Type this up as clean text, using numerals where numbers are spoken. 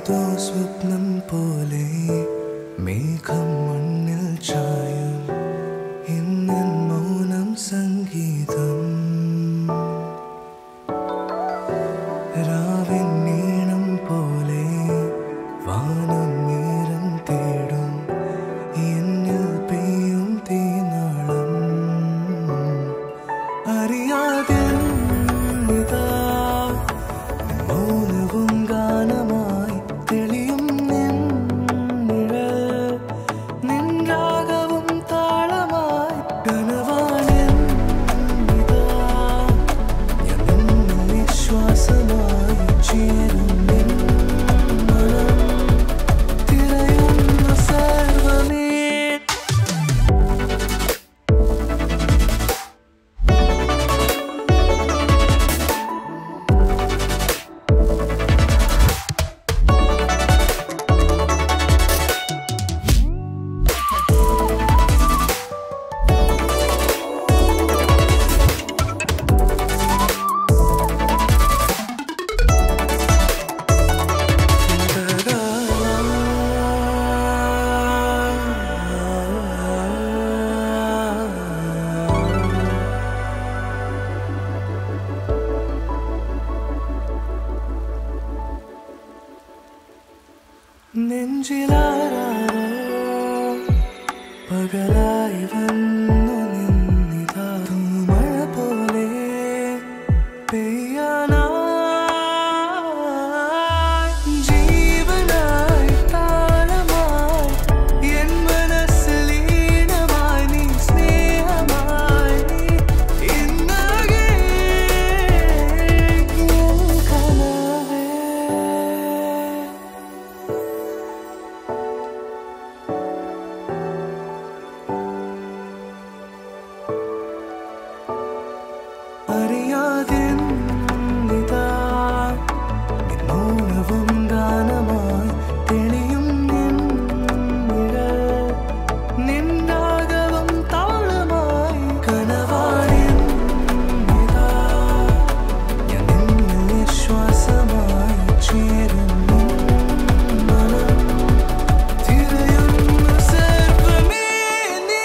ഏതോ സ്വപ്നം പോലെ മേഘം മണ്ണിൽ ചായും ഇന്നൻ മൗനം സംഗീതം രാവിൻ നീണം പോലെ വാനം നീരം തേടും എന്നിൽ പെയ്യും തീനാളം അറിയാതെ മൗനവും ഗാനമായി തെളിയും നിൻ നിഴൽ നിൻ രാഗവും താളമായി കനവാണെൻ ഇതാ ഞാൻ നിന്നിൽ വിശ്വാസമായി ചേരും നിൻ മനം തിരയുന്ന സർവമേ നെഞ്ചിലാരാരോ പകലായി വന്നു നിന്നിതാ മഴ പോലെ പെയ്യാനായി ജീവനായി താളമായി എൻ മനസ്സിൽ ലീനമായി നീ സ്നേഹമായി നീ ഇന്നാകെ എൻ കനവേ അറിയാതെ നിതാ നിൻ മൗനവും ഗാനമായി തെളിയും നിൻ നിഴൽ നിൻ രാഗവും താളമായി കനവാണെൻ നിതാ ഞാൻ നിന്നിൽ വിശ്വാസമായി ചേരും നിൻ മനം തിരയുന്ന സർവമേ നീ